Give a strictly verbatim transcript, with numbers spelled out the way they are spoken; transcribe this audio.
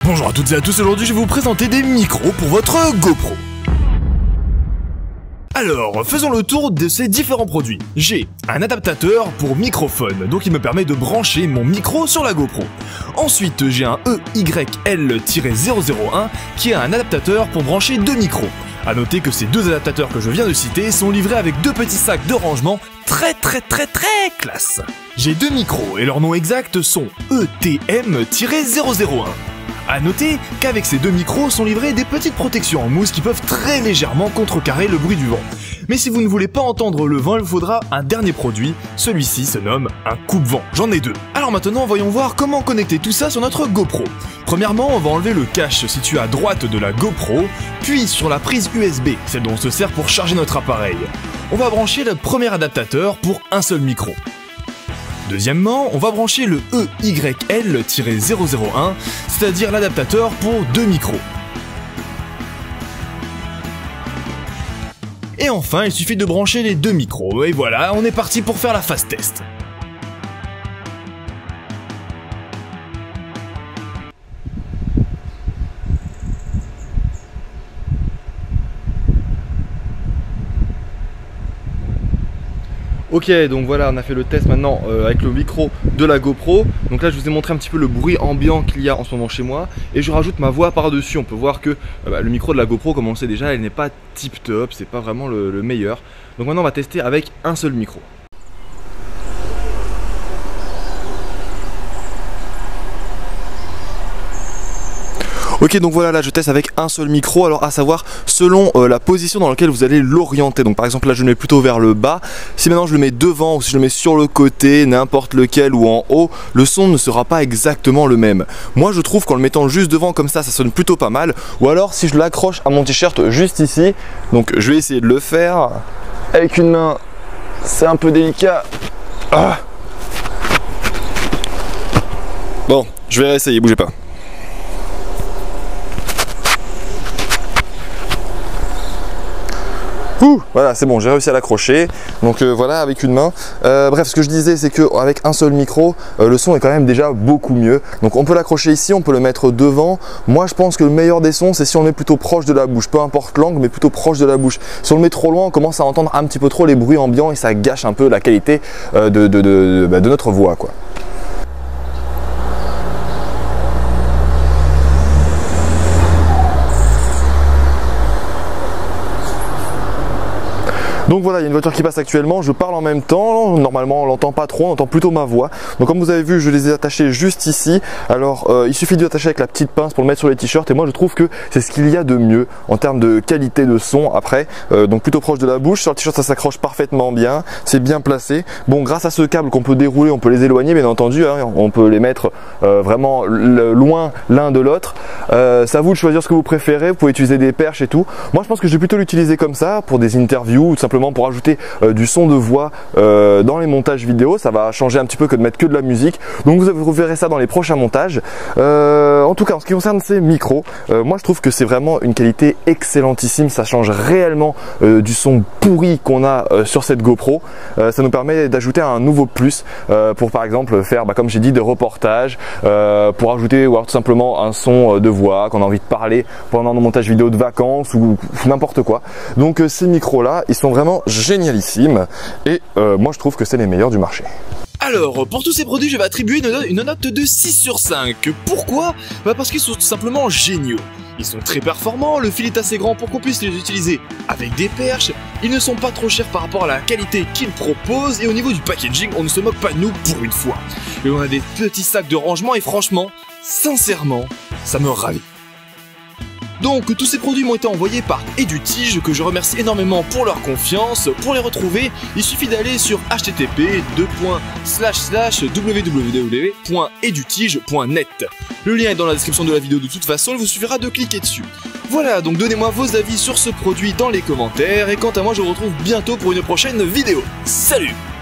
Bonjour à toutes et à tous, aujourd'hui je vais vous présenter des micros pour votre GoPro. Alors, faisons le tour de ces différents produits. J'ai un adaptateur pour microphone, donc il me permet de brancher mon micro sur la GoPro. Ensuite, j'ai un E Y L zéro zéro un qui est un adaptateur pour brancher deux micros. A noter que ces deux adaptateurs que je viens de citer sont livrés avec deux petits sacs de rangement très très très très classe. J'ai deux micros et leurs noms exacts sont E T M zéro zéro un. A noter qu'avec ces deux micros sont livrés des petites protections en mousse qui peuvent très légèrement contrecarrer le bruit du vent. Mais si vous ne voulez pas entendre le vent, il vous faudra un dernier produit, celui-ci se nomme un coupe-vent, j'en ai deux. Alors maintenant voyons voir comment connecter tout ça sur notre GoPro. Premièrement, on va enlever le cache situé à droite de la GoPro, puis sur la prise U S B, celle dont on se sert pour charger notre appareil. On va brancher le premier adaptateur pour un seul micro. Deuxièmement, on va brancher le E Y L zéro zéro un, c'est-à-dire l'adaptateur pour deux micros. Et enfin, il suffit de brancher les deux micros, et voilà, on est parti pour faire la phase test. Ok, donc voilà, on a fait le test maintenant euh, avec le micro de la GoPro. Donc là, je vous ai montré un petit peu le bruit ambiant qu'il y a en ce moment chez moi. Et je rajoute ma voix par-dessus. On peut voir que euh, bah, le micro de la GoPro, comme on le sait déjà, elle n'est pas tip top, c'est pas vraiment le, le meilleur. Donc maintenant, on va tester avec un seul micro. Ok, donc voilà, là je teste avec un seul micro, alors à savoir selon euh, la position dans laquelle vous allez l'orienter. Donc par exemple là je le mets plutôt vers le bas, si maintenant je le mets devant ou si je le mets sur le côté, n'importe lequel ou en haut, le son ne sera pas exactement le même. Moi je trouve qu'en le mettant juste devant comme ça, ça sonne plutôt pas mal. Ou alors si je l'accroche à mon t-shirt juste ici, donc je vais essayer de le faire avec une main, c'est un peu délicat. Ah. Bon, je vais réessayer, bougez pas. Ouh, voilà, c'est bon, j'ai réussi à l'accrocher. Donc euh, voilà, avec une main. Euh, bref, ce que je disais, c'est qu'avec un seul micro, euh, le son est quand même déjà beaucoup mieux. Donc on peut l'accrocher ici, on peut le mettre devant. Moi, je pense que le meilleur des sons, c'est si on le met plutôt proche de la bouche. Peu importe l'angle, mais plutôt proche de la bouche. Si on le met trop loin, on commence à entendre un petit peu trop les bruits ambiants et ça gâche un peu la qualité euh, de, de, de, de, bah, de notre voix, quoi. Donc voilà, il y a une voiture qui passe actuellement, je parle en même temps, normalement on l'entend pas trop, on entend plutôt ma voix. Donc comme vous avez vu, je les ai attachés juste ici. Alors euh, il suffit de l'attacher avec la petite pince pour le mettre sur les t-shirts et moi je trouve que c'est ce qu'il y a de mieux en termes de qualité de son après. Euh, donc plutôt proche de la bouche, sur le t-shirt ça s'accroche parfaitement bien, c'est bien placé. Bon, grâce à ce câble qu'on peut dérouler, on peut les éloigner bien entendu, hein, on peut les mettre euh, vraiment loin l'un de l'autre. Euh, c'est à vous de choisir ce que vous préférez, vous pouvez utiliser des perches et tout. Moi je pense que je vais plutôt l'utiliser comme ça pour des interviews ou tout simplement pour ajouter euh, du son de voix euh, dans les montages vidéo. Ça va changer un petit peu que de mettre que de la musique, donc vous verrez ça dans les prochains montages. Euh, en tout cas en ce qui concerne ces micros, euh, moi je trouve que c'est vraiment une qualité excellentissime. Ça change réellement euh, du son pourri qu'on a euh, sur cette GoPro. Euh, ça nous permet d'ajouter un nouveau plus euh, pour par exemple faire, bah, comme j'ai dit, des reportages, euh, pour ajouter ou alors tout simplement un son de voix qu'on a envie de parler pendant nos montages vidéo de vacances ou, ou n'importe quoi. Donc euh, ces micros là, ils sont vraiment génialissime et euh, moi je trouve que c'est les meilleurs du marché. Alors, pour tous ces produits, je vais attribuer une, une note de six sur cinq. Pourquoi? Bah parce qu'ils sont tout simplement géniaux. Ils sont très performants, le fil est assez grand pour qu'on puisse les utiliser avec des perches, ils ne sont pas trop chers par rapport à la qualité qu'ils proposent, et au niveau du packaging, on ne se moque pas de nous pour une fois. Et on a des petits sacs de rangement, et franchement, sincèrement, ça me ravit. Donc tous ces produits m'ont été envoyés par Edutige, que je remercie énormément pour leur confiance. Pour les retrouver, il suffit d'aller sur h t t p deux points slash slash w w w point edutige point net. Le lien est dans la description de la vidéo de toute façon, il vous suffira de cliquer dessus. Voilà, donc donnez-moi vos avis sur ce produit dans les commentaires, et quant à moi je vous retrouve bientôt pour une prochaine vidéo. Salut!